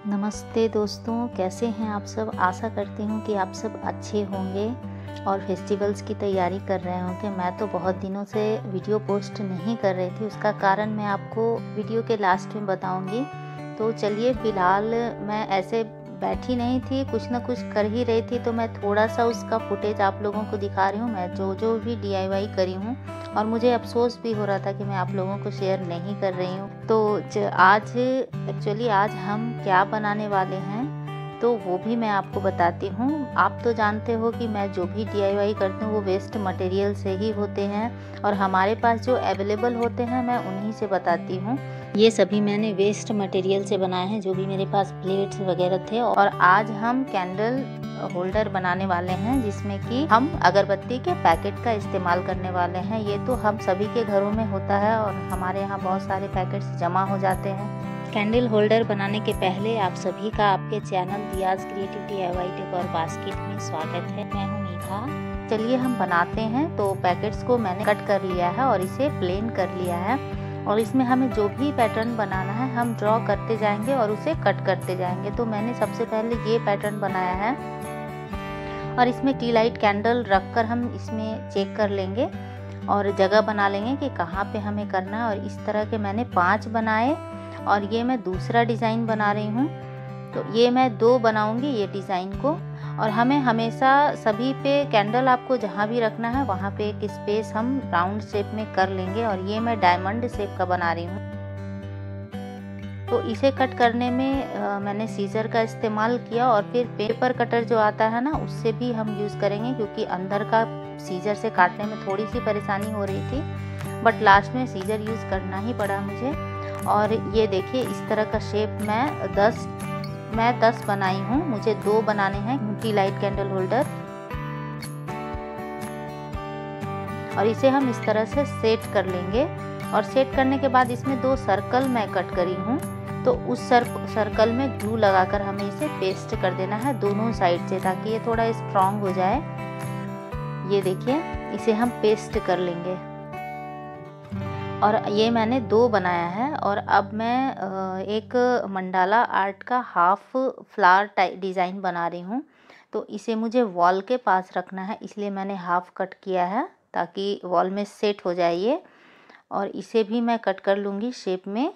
नमस्ते दोस्तों, कैसे हैं आप सब। आशा करती हूँ कि आप सब अच्छे होंगे और फेस्टिवल्स की तैयारी कर रहे होंगे। मैं तो बहुत दिनों से वीडियो पोस्ट नहीं कर रही थी, उसका कारण मैं आपको वीडियो के लास्ट में बताऊंगी। तो चलिए, फ़िलहाल मैं ऐसे बैठी नहीं थी, कुछ ना कुछ कर ही रही थी, तो मैं थोड़ा सा उसका फुटेज आप लोगों को दिखा रही हूँ। मैं जो भी DIY करी हूँ, और मुझे अफसोस भी हो रहा था कि मैं आप लोगों को शेयर नहीं कर रही हूँ। तो आज हम क्या बनाने वाले हैं तो वो भी मैं आपको बताती हूँ। आप तो जानते हो कि मैं जो भी DIY करती हूँ वो वेस्ट मटेरियल से ही होते हैं, और हमारे पास जो अवेलेबल होते हैं मैं उन्हीं से बताती हूँ। ये सभी मैंने वेस्ट मटेरियल से बनाए हैं, जो भी मेरे पास प्लेट्स वगैरह थे। और आज हम कैंडल होल्डर बनाने वाले हैं, जिसमें कि हम अगरबत्ती के पैकेट का इस्तेमाल करने वाले हैं। ये तो हम सभी के घरों में होता है और हमारे यहाँ बहुत सारे पैकेट्स जमा हो जाते हैं। कैंडल होल्डर बनाने के पहले आप सभी का आपके channel Diya's creative DIY decor basket में स्वागत है। मैं हूँ मीठा। चलिए हम बनाते हैं। तो पैकेट्स को मैंने कट कर लिया है और इसे प्लेन कर लिया है, और इसमें हमें जो भी पैटर्न बनाना है हम ड्रॉ करते जाएंगे और उसे कट करते जाएंगे। तो मैंने सबसे पहले ये पैटर्न बनाया है, और इसमें टी लाइट कैंडल रखकर हम इसमें चेक कर लेंगे और जगह बना लेंगे कि कहाँ पे हमें करना है। और इस तरह के मैंने 5 बनाए, और ये मैं दूसरा डिज़ाइन बना रही हूँ। तो ये मैं 2 बनाऊंगी ये डिज़ाइन को। और हमें हमेशा सभी पे कैंडल आपको जहाँ भी रखना है वहाँ पे एक स्पेस हम राउंड शेप में कर लेंगे। और ये मैं डायमंड शेप का बना रही हूँ। तो इसे कट करने में मैंने सीजर का इस्तेमाल किया, और फिर पेपर कटर जो आता है ना उससे भी हम यूज़ करेंगे, क्योंकि अंदर का सीजर से काटने में थोड़ी सी परेशानी हो रही थी, बट लास्ट में सीजर यूज़ करना ही पड़ा मुझे। और ये देखिए, इस तरह का शेप मैं 10 बनाई हूँ। मुझे 2 बनाने हैं टी लाइट कैंडल होल्डर, और इसे हम इस तरह से सेट कर लेंगे। और सेट करने के बाद इसमें 2 सर्कल मैं कट करी हूँ, तो उस सर्कल में ग्लू लगाकर हमें इसे पेस्ट कर देना है दोनों साइड से, ताकि ये थोड़ा स्ट्रॉन्ग हो जाए। ये देखिए, इसे हम पेस्ट कर लेंगे। और ये मैंने 2 बनाया है। और अब मैं एक मंडाला आर्ट का हाफ फ्लावर टाइप डिज़ाइन बना रही हूँ। तो इसे मुझे वॉल के पास रखना है, इसलिए मैंने हाफ कट किया है, ताकि वॉल में सेट हो जाए ये। और इसे भी मैं कट कर लूँगी शेप में।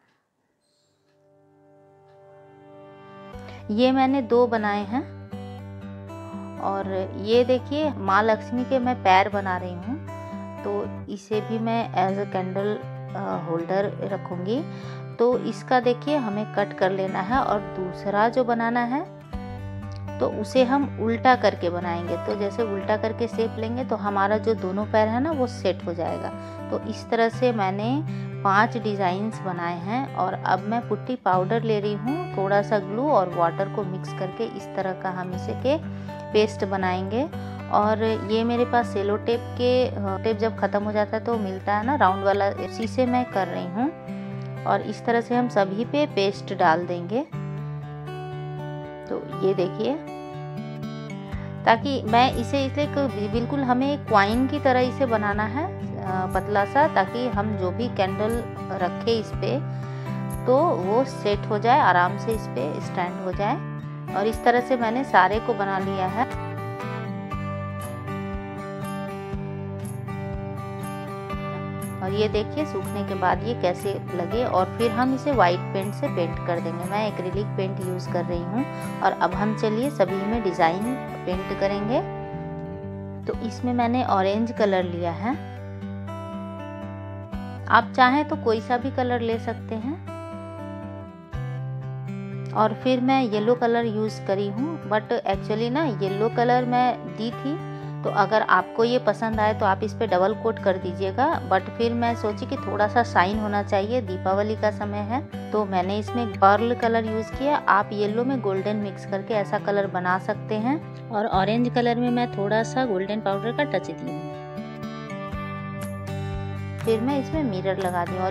ये मैंने 2 बनाए हैं। और ये देखिए, माँ लक्ष्मी के मैं पैर बना रही हूँ, तो इसे भी मैं एज अ कैंडल होल्डर रखूँगी। तो इसका देखिए हमें कट कर लेना है, और दूसरा जो बनाना है तो उसे हम उल्टा करके बनाएंगे। तो जैसे उल्टा करके शेप लेंगे तो हमारा जो दोनों पैर है ना वो सेट हो जाएगा। तो इस तरह से मैंने 5 डिज़ाइंस बनाए हैं। और अब मैं पुट्टी पाउडर ले रही हूँ, थोड़ा सा ग्लू और वाटर को मिक्स करके इस तरह का हम इसे के पेस्ट बनाएंगे। और ये मेरे पास सेलो टेप जब ख़त्म हो जाता है तो मिलता है ना राउंड वाला, इसी से मैं कर रही हूँ। और इस तरह से हम सभी पे पेस्ट डाल देंगे। तो ये देखिए, ताकि मैं इसे इसलिए बिल्कुल हमें क्वाइन की तरह इसे बनाना है, पतला सा, ताकि हम जो भी कैंडल रखे इस पे तो वो सेट हो जाए, आराम से इस पे स्टैंड हो जाए। और इस तरह से मैंने सारे को बना लिया है। और ये देखिए सूखने के बाद ये कैसे लगे। और फिर हम इसे वाइट पेंट से पेंट कर देंगे। मैं एक्रिलिक पेंट यूज़ कर रही हूँ। और अब हम चलिए सभी में डिज़ाइन पेंट करेंगे। तो इसमें मैंने ऑरेंज कलर लिया है, आप चाहें तो कोई सा भी कलर ले सकते हैं। और फिर मैं येलो कलर यूज़ करी हूँ, बट एक्चुअली ना येलो कलर मैं दी थी, तो अगर आपको ये पसंद आए तो आप इस पे डबल कोट कर दीजिएगा। बट फिर मैं सोची कि थोड़ा सा शाइन होना चाहिए, दीपावली का समय है, तो मैंने इसमें पर्ल कलर यूज़ किया। आप येलो में गोल्डन मिक्स करके ऐसा कलर बना सकते हैं। और ऑरेंज कलर में मैं थोड़ा सा गोल्डन पाउडर का टच दी हूँ। फिर मैं इसमें मिरर लगा दी।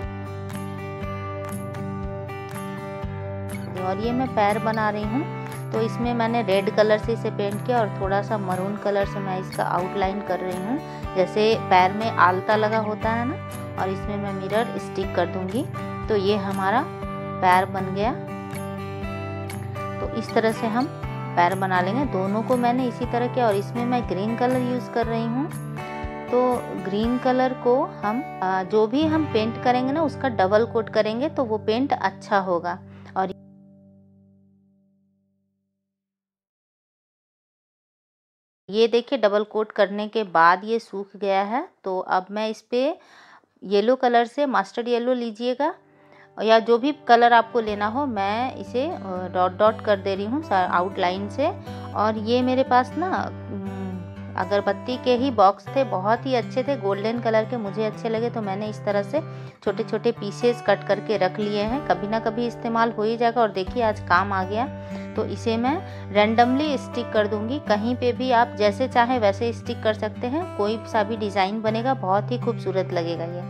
और ये मैं पैर बना रही हूँ, तो इसमें मैंने रेड कलर से इसे पेंट किया, और थोड़ा सा मरून कलर से मैं इसका आउटलाइन कर रही हूँ, जैसे पैर में आलता लगा होता है ना। और इसमें मैं मिरर स्टिक कर दूंगी। तो ये हमारा पैर बन गया। तो इस तरह से हम पैर बना लेंगे। दोनों को मैंने इसी तरह किया और इसमें मैं ग्रीन कलर यूज़ कर रही हूँ। तो ग्रीन कलर को हम जो भी हम पेंट करेंगे ना उसका डबल कोट करेंगे तो वो पेंट अच्छा होगा। और ये देखिए डबल कोट करने के बाद ये सूख गया है। तो अब मैं इस पे येलो कलर से, मस्टर्ड येलो लीजिएगा या जो भी कलर आपको लेना हो, मैं इसे डॉट डॉट कर दे रही हूँ आउटलाइन से। और ये मेरे पास ना अगरबत्ती के ही बॉक्स थे, बहुत ही अच्छे थे, गोल्डन कलर के मुझे अच्छे लगे, तो मैंने इस तरह से छोटे छोटे पीसेस कट करके रख लिए हैं। कभी ना कभी इस्तेमाल हो ही जाएगा। और देखिए आज काम आ गया। तो इसे मैं रैंडमली स्टिक कर दूंगी। कहीं पे भी आप जैसे चाहें वैसे स्टिक कर सकते हैं, कोई सा भी डिज़ाइन बनेगा, बहुत ही खूबसूरत लगेगा ये।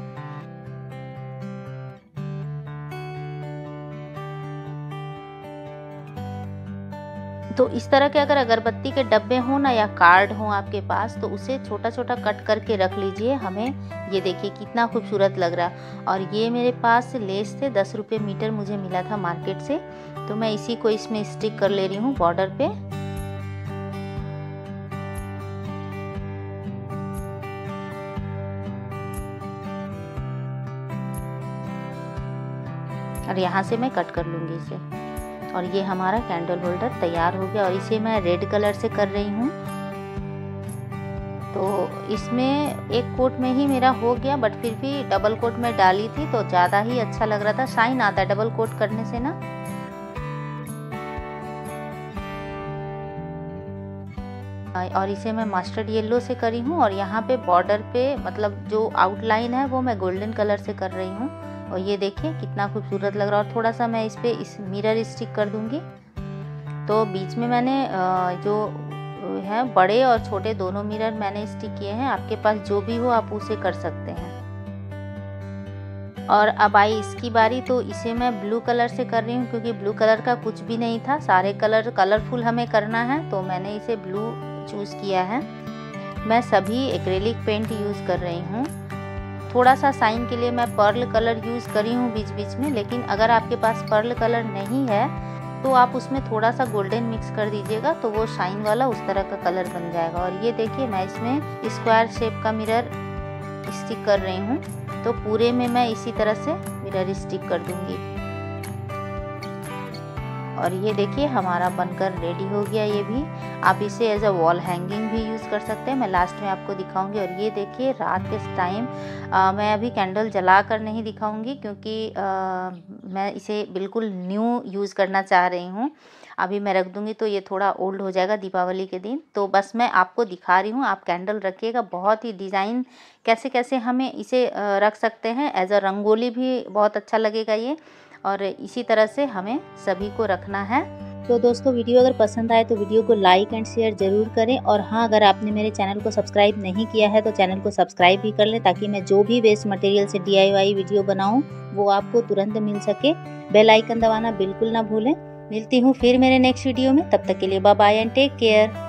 तो इस तरह के अगर अगरबत्ती के डब्बे हों ना या कार्ड हों आपके पास, तो उसे छोटा छोटा कट करके रख लीजिए। हमें ये देखिए कितना खूबसूरत लग रहा है। और ये मेरे पास लेस थे, 10 रुपये मीटर मुझे मिला था मार्केट से। तो मैं इसी को इसमें स्टिक कर ले रही हूँ बॉर्डर पे। और यहाँ से मैं कट कर लूँगी इसे। और ये हमारा कैंडल होल्डर तैयार हो गया। और इसे मैं रेड कलर से कर रही हूँ। तो इसमें एक कोट में ही मेरा हो गया, बट फिर भी डबल कोट में डाली थी तो ज़्यादा ही अच्छा लग रहा था। शाइन आता है डबल कोट करने से ना। और इसे मैं मस्टर्ड येलो से करी हूँ। और यहाँ पे बॉर्डर पे मतलब जो आउटलाइन है वो मैं गोल्डन कलर से कर रही हूँ। और ये देखिए कितना खूबसूरत लग रहा है। और थोड़ा सा मैं इस पे इस मिरर स्टिक कर दूंगी। तो बीच में मैंने जो है बड़े और छोटे दोनों मिरर मैंने स्टिक किए हैं। आपके पास जो भी हो आप उसे कर सकते हैं। और अब आई इसकी बारी। तो इसे मैं ब्लू कलर से कर रही हूँ क्योंकि ब्लू कलर का कुछ भी नहीं था, सारे कलर कलरफुल हमें करना है, तो मैंने इसे ब्लू चूज़ किया है। मैं सभी एक्रेलिक पेंट यूज़ कर रही हूँ। थोड़ा सा साइन के लिए मैं पर्ल कलर यूज़ करी हूँ बीच बीच में, लेकिन अगर आपके पास पर्ल कलर नहीं है तो आप उसमें थोड़ा सा गोल्डन मिक्स कर दीजिएगा तो वो शाइन वाला उस तरह का कलर बन जाएगा। और ये देखिए मैं इसमें स्क्वायर शेप का मिरर स्टिक कर रही हूँ। तो पूरे में मैं इसी तरह से मिरर स्टिक कर दूँगी। और ये देखिए हमारा बनकर रेडी हो गया। ये भी आप इसे एज अ वॉल हैंगिंग भी यूज़ कर सकते हैं, मैं लास्ट में आपको दिखाऊंगी। और ये देखिए रात के टाइम मैं अभी कैंडल जला कर नहीं दिखाऊंगी क्योंकि मैं इसे बिल्कुल न्यू यूज़ करना चाह रही हूँ। अभी मैं रख दूंगी तो ये थोड़ा ओल्ड हो जाएगा दीपावली के दिन। तो बस मैं आपको दिखा रही हूँ, आप कैंडल रखिएगा। बहुत ही डिज़ाइन कैसे कैसे हमें इसे रख सकते हैं, एज अ रंगोली भी बहुत अच्छा लगेगा ये। और इसी तरह से हमें सभी को रखना है। तो दोस्तों वीडियो अगर पसंद आए तो वीडियो को लाइक एंड शेयर ज़रूर करें। और हाँ, अगर आपने मेरे चैनल को सब्सक्राइब नहीं किया है तो चैनल को सब्सक्राइब भी कर लें ताकि मैं जो भी वेस्ट मटेरियल से DIY वीडियो बनाऊं वो आपको तुरंत मिल सके। बेल आइकन दबाना बिल्कुल ना भूलें। मिलती हूँ फिर मेरे नेक्स्ट वीडियो में, तब तक के लिए bye bye and take care.